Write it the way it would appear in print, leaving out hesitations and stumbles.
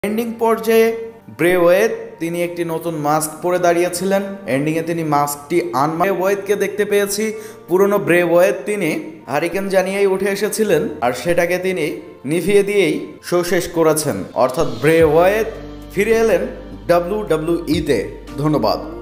Ending পর্যায়ে ব্রে wait তিনি একটি নতুন মাস্ক পরে দাঁড়িয়েছিলেন। এন্ডিংয়ে তিনি মাস্কটি ব্রে ওয়েটকে দেখতে পেয়েছি। পুরনো ব্রে ওয়েট তিনি হারিকেন জানিয়েই উঠে এসেছিলেন, আর সেটাকে তিনি নিভিয়ে দিয়েই শো শেষ করেছেন। অর্থাৎ ব্রে ওয়েট ফিরে এলেন WWE তে। ধন্যবাদ।